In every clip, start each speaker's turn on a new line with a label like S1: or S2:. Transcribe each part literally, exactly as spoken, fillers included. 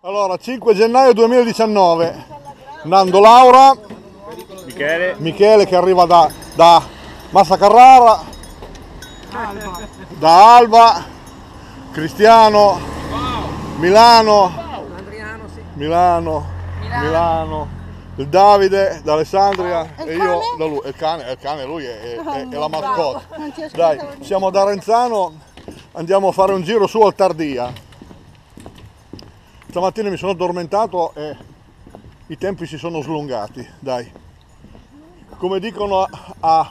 S1: Allora, cinque gennaio duemiladiciannove, Nando Laura,
S2: Michele,
S1: Michele che arriva da, da Massa Carrara,
S3: Alba.
S1: da Alba, Cristiano, Milano,
S3: Adriano, sì.
S1: Milano,
S4: Milano.
S1: Milano, il Davide da Alessandria
S4: E il
S1: e io
S4: cane?
S1: da lui. E il cane, il cane lui è, è- è- è la
S4: Bravo.
S1: mascotte.
S4: Non ti ascoltavo
S1: Dai,
S4: niente.
S1: siamo da Renzano, andiamo a fare un giro su al Tardia. Stamattina mi sono addormentato e i tempi si sono slungati, dai. Come dicono a, a,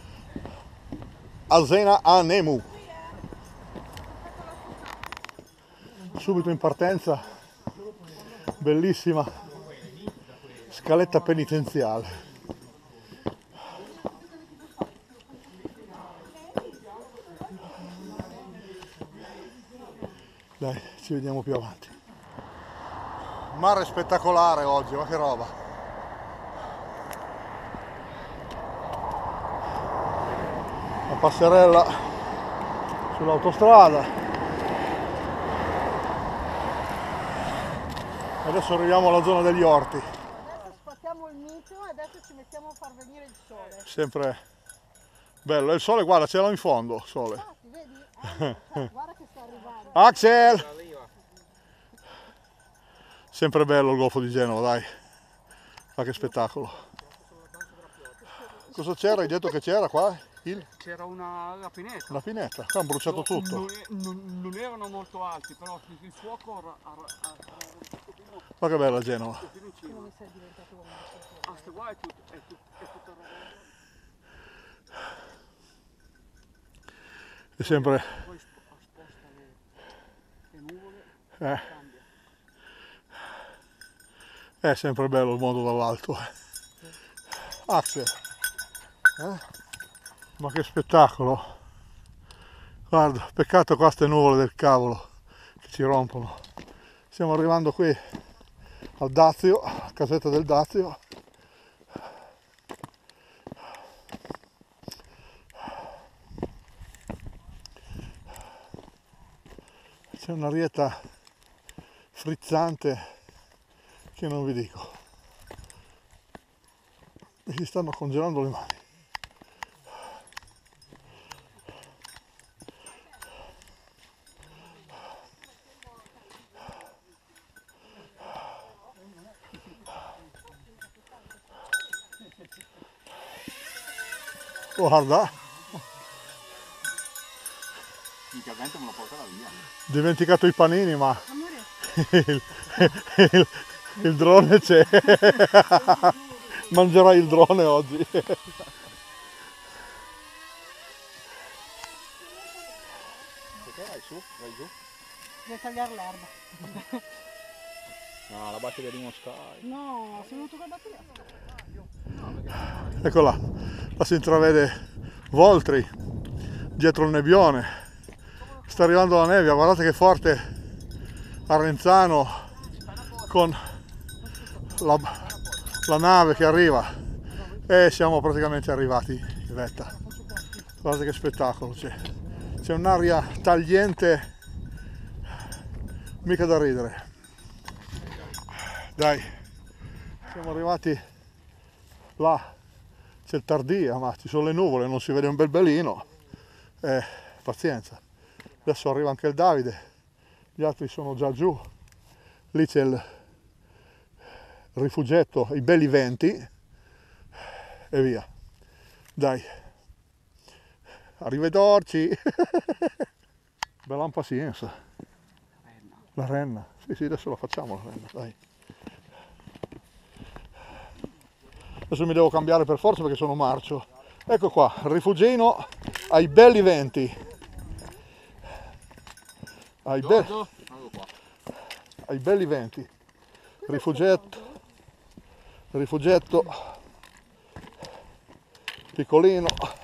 S1: a Zena a Nemu. Subito in partenza, bellissima scaletta penitenziale. Dai, ci vediamo più avanti. Mare spettacolare oggi, ma che roba! La passerella sull'autostrada. Adesso arriviamo alla zona degli orti.
S4: Adesso sfattiamo il mito e adesso ci mettiamo a far venire il sole.
S1: Sempre bello. E il sole, guarda, ce l'ho in fondo, il sole.
S4: Ah, ti vedi? Eh, guarda che sta arrivando.
S1: Axel! Sempre bello il Golfo di Genova, dai. Ma che spettacolo. Cosa c'era? Hai detto che c'era qua? Il?
S3: C'era una rapinetta.
S1: La pineta. Qua hanno bruciato tutto.
S3: Non, non- non erano molto alti, però il fuoco ha fino
S1: Ma che bella Genova.
S3: fino in cima.
S4: Come sei diventato uomo?
S3: Ah, sta qua è, tut, è, tut, è tutta roba.
S1: È sempre...
S3: Poi sp- sposta le, le nuvole,
S1: Eh,
S3: cambia.
S1: è sempre bello il mondo dall'alto. Axel. Eh? Ma che spettacolo. Guarda, peccato qua ste nuvole del cavolo che ci rompono. Stiamo arrivando qui al Dazio, a casetta del Dazio. C'è un'arietta frizzante che non vi dico. Mi si stanno congelando le mani. Guarda,
S2: mica vento me lo porterà via.
S1: dimenticato i panini, ma il, il- il drone c'è. Mangerai il drone oggi.
S2: Che vai su? Vai giù?
S4: Devi tagliare l'erba.
S2: No, la batteria di Moscai.
S4: No, sei venuto con la batteria.
S1: Eccola, la si intravede Voltri dietro il nebbione. Sta arrivando la nebbia, guardate che forte a Renzano con la, la nave che arriva e siamo praticamente arrivati in vetta. Guardate che spettacolo c'è. C'è un'aria tagliente, mica da ridere. Dai, siamo arrivati là, c'è il Tardia, ma ci sono le nuvole, non si vede un bel belino. Eh, pazienza. Adesso arriva anche il Davide, gli altri sono già giù. Lì c'è il rifugetto, i belli venti e via. Dai, arrivederci. Bella pazienza. La renna, sì sì, adesso la facciamo la renna, dai. Adesso mi devo cambiare per forza perché sono marcio. Ecco qua, il rifugino ai belli venti. Ai, be- ai belli venti. Rifugetto. Rifugetto. Piccolino.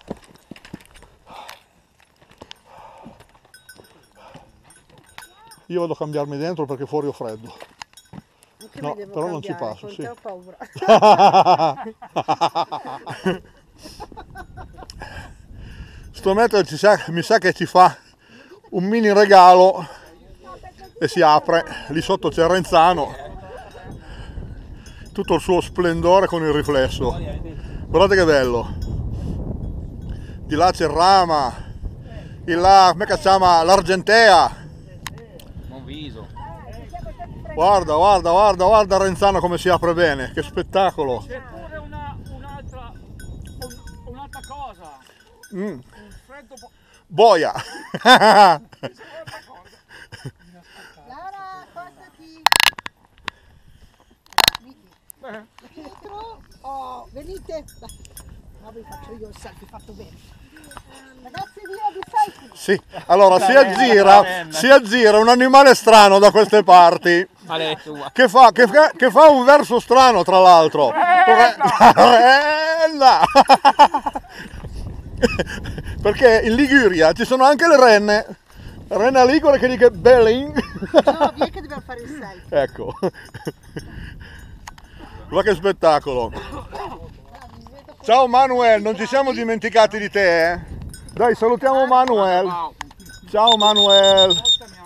S1: Io vado a cambiarmi dentro perché fuori ho freddo.
S4: Anche
S1: No,
S4: me devo
S1: però non ci
S4: cambiare,
S1: passo,
S4: con
S1: sì.
S4: te ho paura.
S1: Sto metro ci sa, mi sa che ci fa un mini regalo.
S4: No, perché
S1: e si apre, lì sotto c'è il Renzano, tutto il suo splendore con il riflesso. Guardate che bello. Di là c'è il Rama, di là, come si chiama, l'Argentea.
S2: Un viso.
S1: Guarda, guarda, guarda, guarda Renzano come si apre bene, che spettacolo.
S3: C'è pure una, un'altra, un, un'altra cosa.
S1: Mm.
S3: Un freddo po-
S1: Boia.
S4: Lara, accostati. Miki. Pietro. Oh, venite. No, vi faccio io il selfie fatto bene. Ragazzi, via di selfie.
S1: Sì, allora si aggira, si aggira un animale strano da queste parti. Che fa, che, fa- che fa un verso strano tra l'altro. Renna! Perché in Liguria ci sono anche le renne. Renna ligure che dice Belling.
S4: No, via che dobbiamo fare il selfie.
S1: Ecco. Guarda che spettacolo. Ciao Manuel, non ci siamo dimenticati di te, eh? Dai, salutiamo Manuel. Ciao Manuel.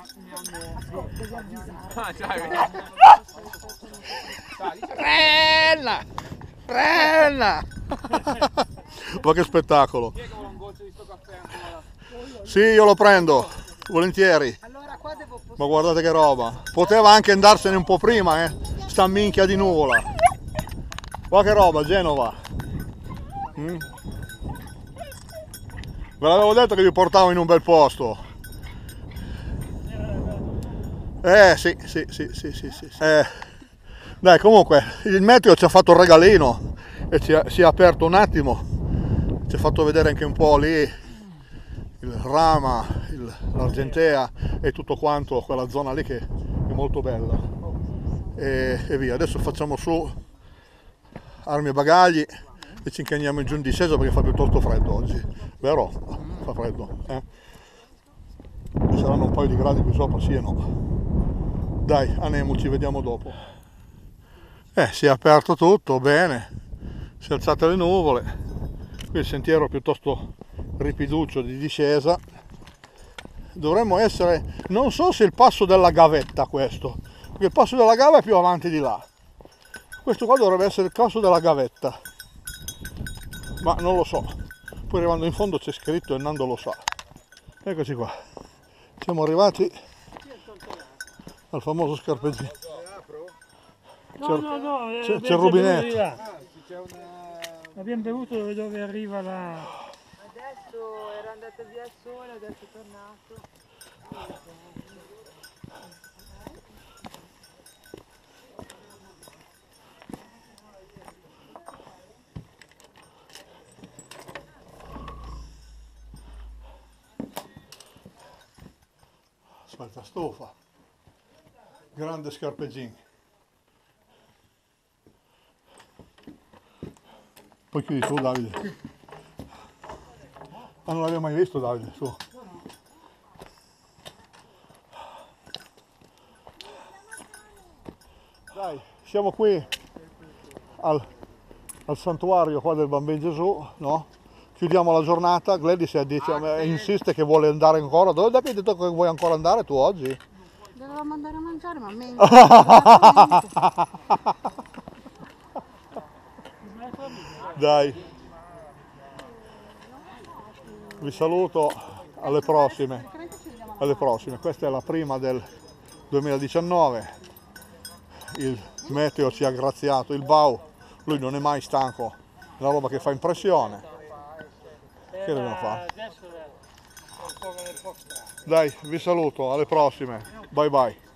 S1: Renna! Renna! Ma che spettacolo! Sì, io lo prendo, volentieri.
S4: Allora qua devo
S1: Ma guardate che roba. Poteva anche andarsene un po' prima, eh? Sta minchia di nuvola. Guarda che roba, Genova. Mm? Ve l'avevo detto che vi portavo in un bel posto. Eh sì, sì, sì, sì, sì, sì. Eh, dai, comunque il meteo ci ha fatto un regalino e ci ha, si è aperto un attimo. Ci ha fatto vedere anche un po' lì il Rama, il- l'Argentea e tutto quanto, quella zona lì che è molto bella. E, e via, adesso facciamo su armi e bagagli e ci inchiniamo in giù in discesa perché fa piuttosto freddo oggi, vero? Fa freddo, eh? Ci saranno un paio di gradi qui sopra, sì e no. Dai, andiamo, ci vediamo dopo. Eh, si è aperto tutto, bene, si è alzate le nuvole, qui il sentiero è piuttosto ripiduccio di discesa. Dovremmo essere, non so se il passo della gavetta questo, perché il passo della gava è più avanti di là. Questo qua dovrebbe essere il passo della gavetta, ma non lo so. Poi arrivando in fondo c'è scritto e Nando lo sa. Eccoci qua, siamo arrivati al famoso scarpeggino.
S5: No, no, no, eh,
S1: c'è-
S5: abbiamo
S1: c'è il rubinetto.
S5: bevuto di là. Abbiamo bevuto dove, dove arriva la...
S4: Adesso era andato via il sole, adesso è tornato.
S1: Aspetta, stufa. Grande scarpeggino. Poi chiudi tu, Davide. Ah, non l'avevo mai visto, Davide, su. Dai, siamo qui al, al santuario qua del Bambino Gesù, no? Chiudiamo la giornata. Gladys dice, eh, insiste che vuole andare ancora. Dove hai detto che vuoi ancora andare tu oggi?
S4: Dovevamo andare a mangiare, ma me.
S1: Dai, vi saluto, alle prossime, alle prossime. Questa è la prima del duemiladiciannove, il meteo ci ha graziato, il Bau, lui non è mai stanco, è una roba che fa impressione. Che dobbiamo fare?
S5: Adesso è un po', è un po' strano.
S1: Dai, vi saluto, alle prossime, bye bye.